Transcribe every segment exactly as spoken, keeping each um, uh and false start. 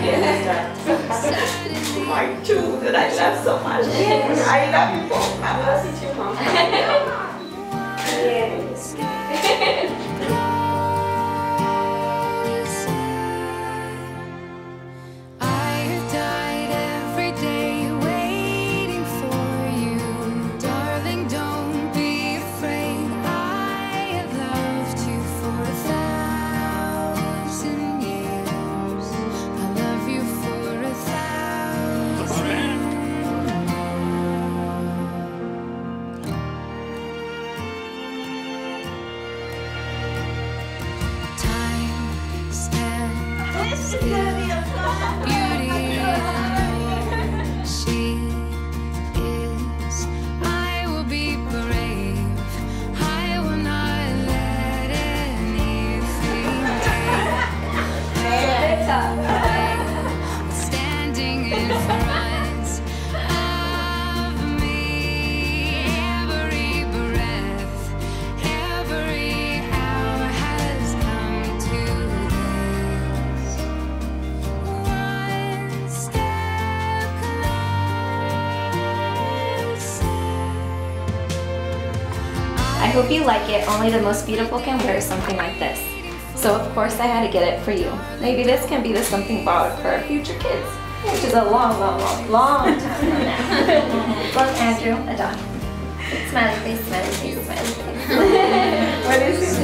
My two that I love so much. I love you both. I love you too, Mom. Yes. I hope you like it. Only the most beautiful can wear something like this. So of course I had to get it for you. Maybe this can be the something bought for our future kids, which is a long, long, long, long time from now. Well, Andrew, Adon. Smiley face, smiley face, smiley face. What is it?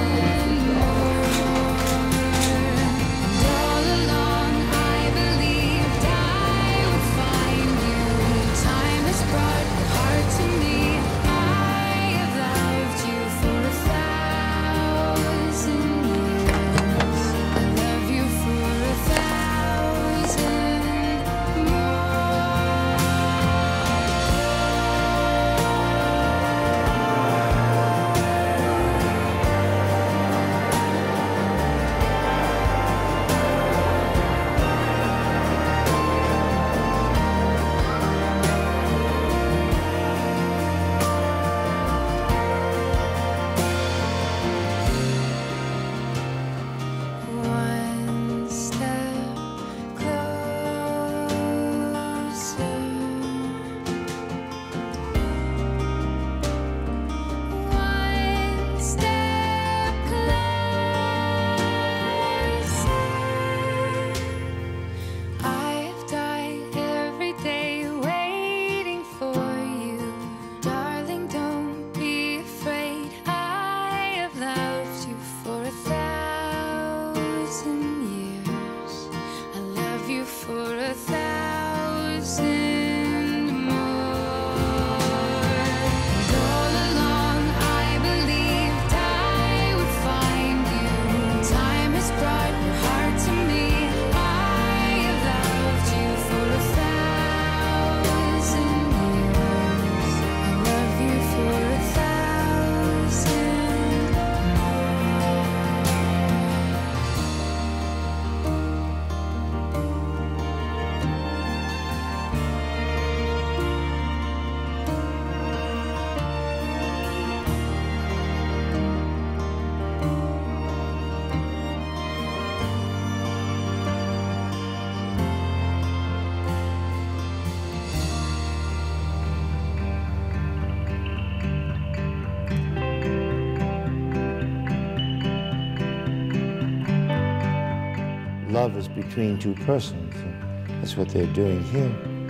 Love is between two persons, and that's what they're doing here.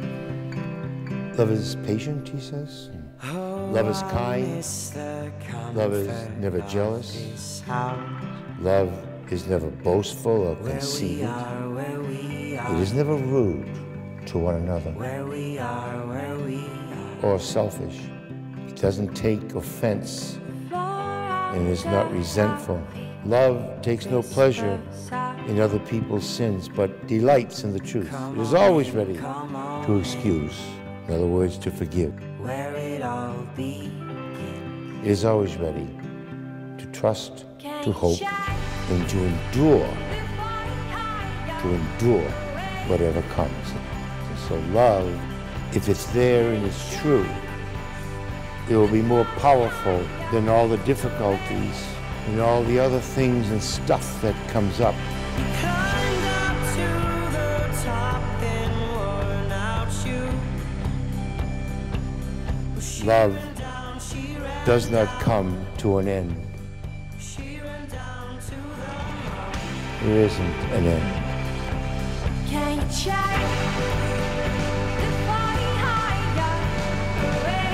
Love is patient, he says. Love is kind. Love is never jealous. Love is never boastful or conceited. It is never rude to one another or selfish. It doesn't take offense and is not resentful. Love takes no pleasure in other people's sins, but delights in the truth. It is always ready to excuse, in other words, to forgive. It is always ready to trust, to hope, and to endure, to endure whatever comes. And so love, if it's there and it's true, it will be more powerful than all the difficulties and all the other things and stuff that comes up. love does not come to an end. There isn't an end. Can you check the fire higher away?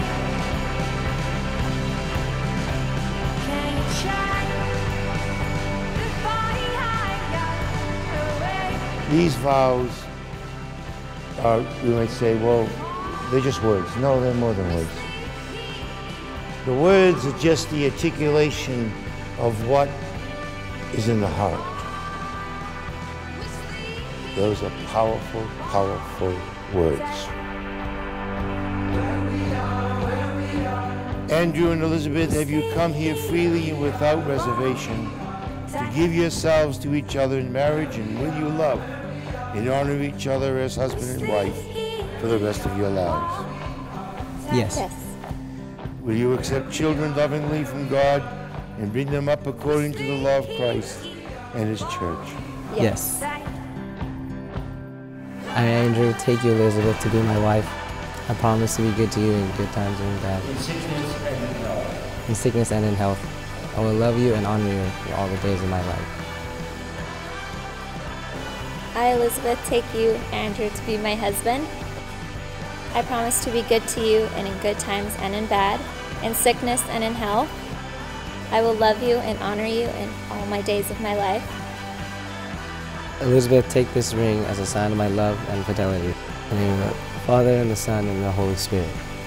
Can you check the fire higher away? These vows are, we might say, well, they're just words. No, they're more than words. The words are just the articulation of what is in the heart. Those are powerful, powerful words. Andrew and Elizabeth, have you come here freely and without reservation to give yourselves to each other in marriage, and will you love and honor each other as husband and wife for the rest of your lives? Yes. Yes. Will you accept children lovingly from God and bring them up according to the law of Christ and His church? Yes. I, Andrew, take you, Elizabeth, to be my wife. I promise to be good to you in good times and in bad. In sickness and in health. In sickness and in health. I will love you and honor you for all the days of my life. I, Elizabeth, take you, Andrew, to be my husband. I promise to be good to you and in good times and in bad, in sickness and in health. I will love you and honor you in all my days of my life. Elizabeth, take this ring as a sign of my love and fidelity. In the name of the Father, and the Son, and the Holy Spirit.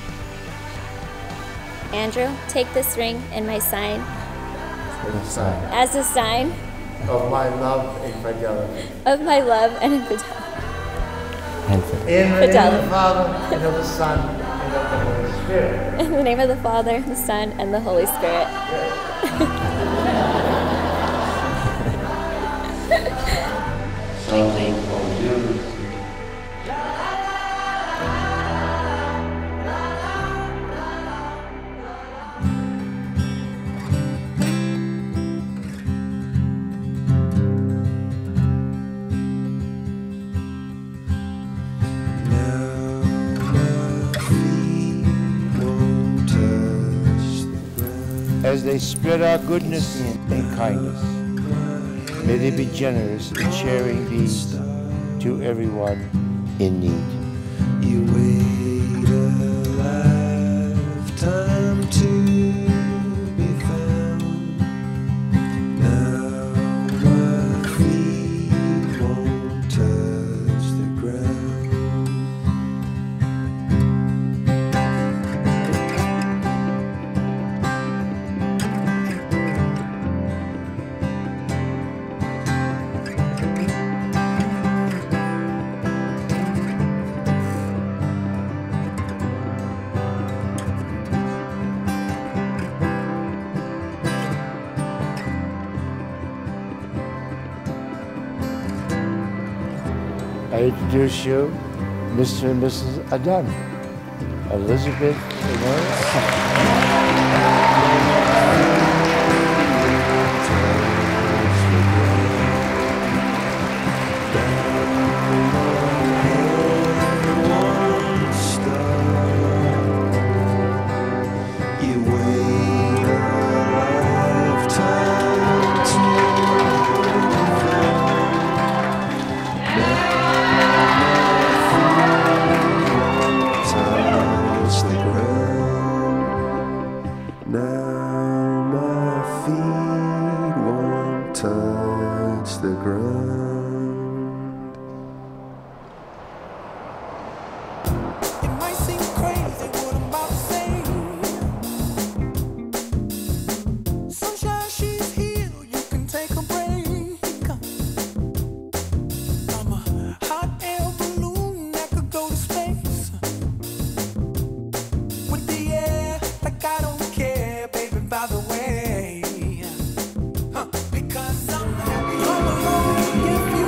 Andrew, take this ring in my sign Sign as a sign of my love and fidelity. of my love and in fidelity. And for In the name of Fidelity. the Father, and of the Son, and of the Holy Spirit. In the name of the Father, the Son, and the Holy Spirit. Something for you. As they spread our goodness and kindness, may they be generous in sharing these to everyone in need. You wait a lifetime to be found. Now my feet won't touch the ground. I introduce you, Mister and Missus Adam, Elizabeth and You wait a lifetime to touch the ground. Now my feet won't touch the ground. It might seem crazy what I'm about to say. Sunshine, she's here, you can take a break. I'm a hot air balloon that could go to space. With the air, like I don't care, baby, by the way. Huh, because I'm happy all alone if you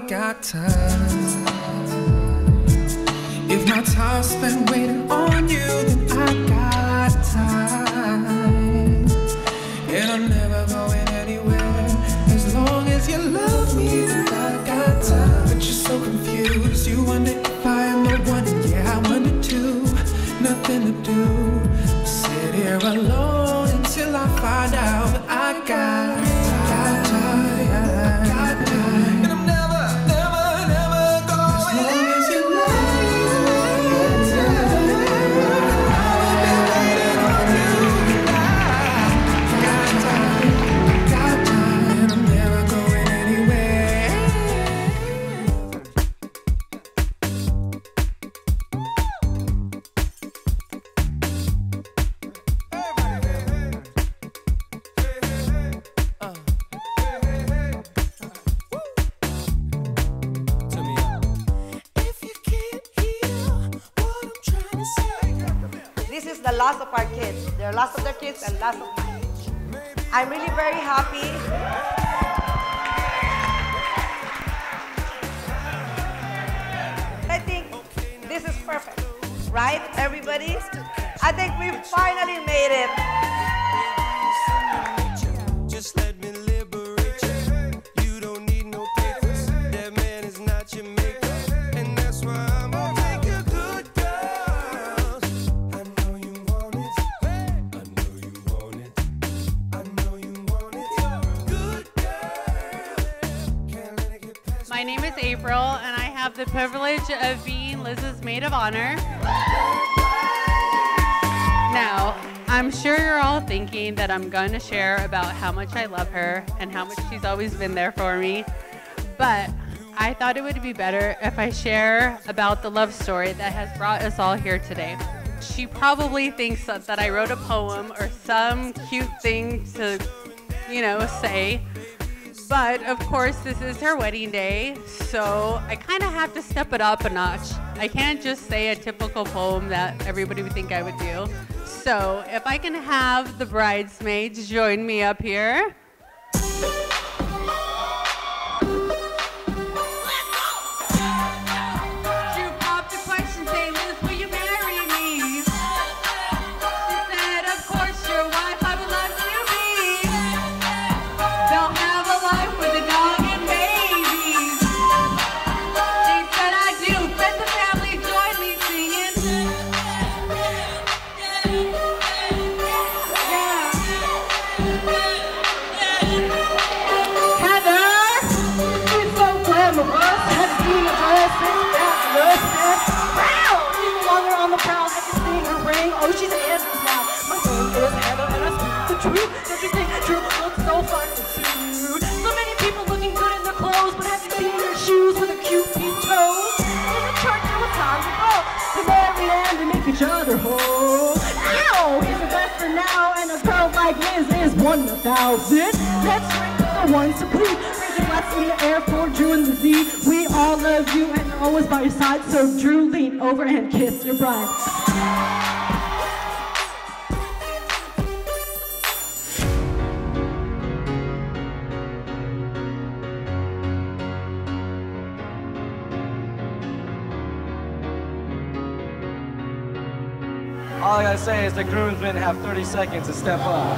got time. If my time's spent waiting on you, then I got time. And I'm never going anywhere as long as you love me, then I got time. But you're so confused, you wonder if I am the one, and yeah, I wonder too. Nothing to do, sit here alone until I find out that I got got time, got time. And I'm never, never, never going as long as you love me. Got time, got time, and I'm never going anywhere. If you can't hear what I'm trying to say. This is the last of our kids. They're last of their kids and last of mine. I'm really very happy. I think this is perfect, right, everybody? I think we finally made it. Just let me liberate you. You don't need no papers. That man is not your maker. And that's why I'm gonna take a good girl. I know you want it. I know you want it. I know you want it. Good girl. Can't let it get past. My name is April, and I have the privilege of being Liz's maid of honor. Now, I'm sure you're all thinking that I'm going to share about how much I love her and how much she's always been there for me, but I thought it would be better if I share about the love story that has brought us all here today. She probably thinks that, that I wrote a poem or some cute thing to, you know, say, but of course this is her wedding day, so I kind of have to step it up a notch. I can't just say a typical poem that everybody would think I would do. So if I can have the bridesmaids join me up here. She popped a question saying, Liz, will you marry me? She said, of course, your wife, I would love to be. They'll have a life with a dog and babies. She said, I do. Friends and family join me singing. Oh, she's Andrews now. My name is Heather, and I speak the truth. Don't you think true looks so fun to see? So many people looking good in their clothes, but have you seen their shoes with a cute pink toes? In the church, it was time to go to marry and to make each other whole. Ow! It's the best for now, and a girl like Liz is one in a thousand. Let's drink to the ones to please. Bring the glass in the air for Drew and the Z. We all love you and are always by your side. So Drew, lean over and kiss your bride. All I gotta say is the groomsmen have thirty seconds to step up.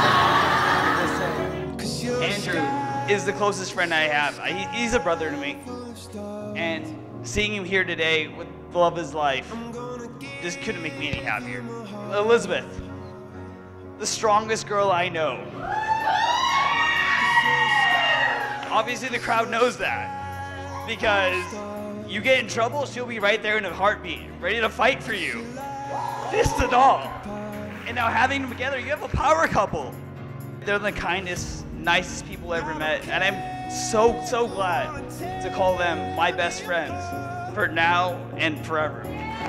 Andrew is the closest friend I have. I, he- he's a brother to me. And seeing him here today with the love of his life just couldn't make me any happier. Elizabeth, the strongest girl I know. Obviously the crowd knows that because you get in trouble, she'll be right there in a heartbeat, ready to fight for you. Fist and all. And now having them together, you have a power couple. They're the kindest, nicest people I ever met, and I'm so, so glad to call them my best friends for now and forever.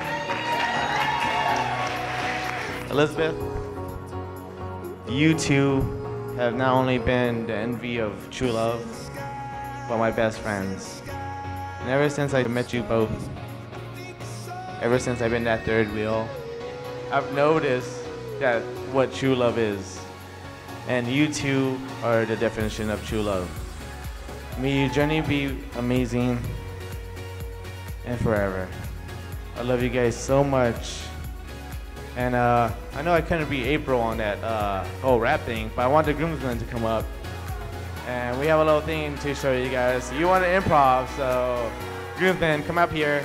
Elizabeth, you two have not only been the envy of true love, but my best friends. And ever since I met you both, ever since I've been that third wheel, I've noticed that what true love is. And you two are the definition of true love. May your journey be amazing and forever. I love you guys so much. And uh, I know I couldn't be April on that uh, whole rap thing, but I want the groomsmen to come up. And we have a little thing to show you guys. You want to improv, so groomsmen, come up here.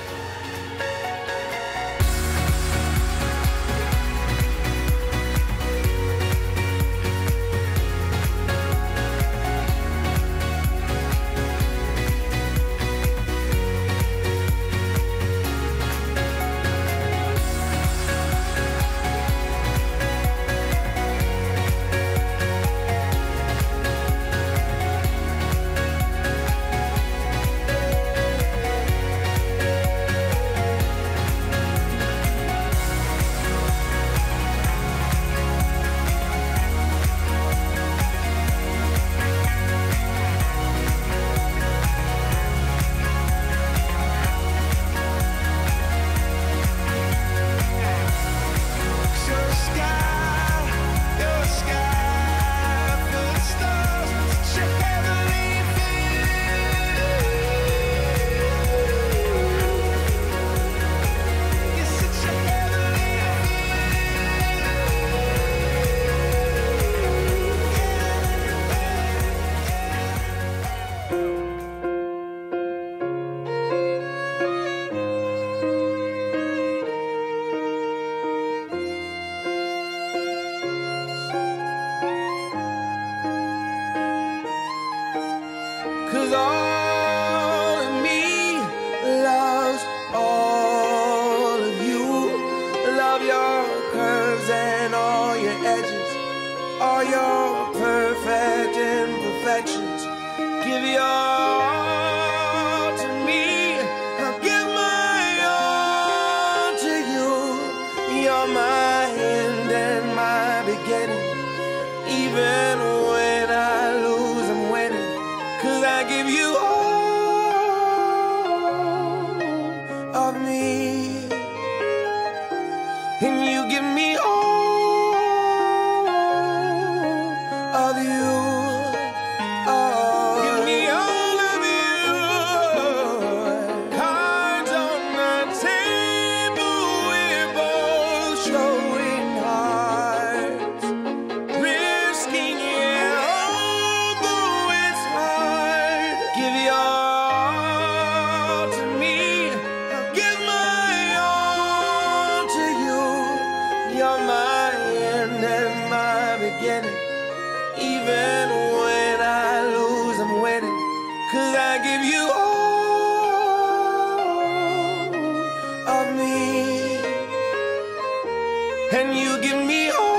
Cause all of me loves all of you. Love your curves and all your edges, all your perfect imperfections. Give your all to me, I'll give my all to you. You're my end and my beginning. Even when I lose, I'm winning. Cause I give you all of me, and you give me all of you. Oh, give me all of you. Cards on the table, we're both showing hearts, risking it although it's hard. Give your all to me, I'll give my all to you. You're my end and my beginning. Even when I lose, I'm winning. Cause I give you all of me, and you give me all